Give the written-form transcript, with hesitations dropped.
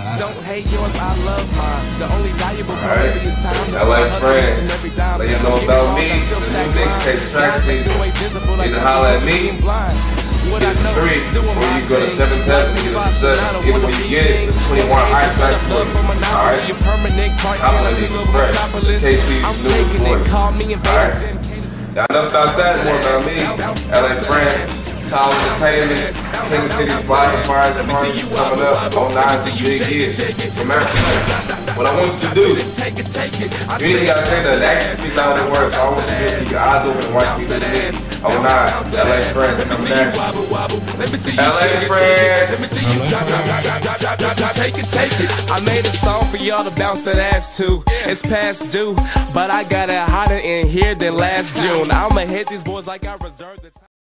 Don't hate yours, I love mine. The only valuable currency is time. LA friends, let you know about me. The new mixtape, Track Season. Either holler at me, get it for 3, or you go to 7th Heaven and get it for 7. Either way you get it, there's 21 high tracks for you. Alright? Compliment is express. KC's newest voice. Alright? Y'all know about that, more about me. LA friends, Tall Entertainment, King City Spies and Fires parties coming up on 9 big years. So man, what I want you to do, you ain't gotta say that, actions speak louder than words, so I want you to just keep your eyes open and watch me do the mix. On 9, LA friends, coming at you. LA friends. I made a song for y'all to bounce that ass to. It's past due, but I got it hotter in here than last June. I'ma hit these boys like I reserved the time.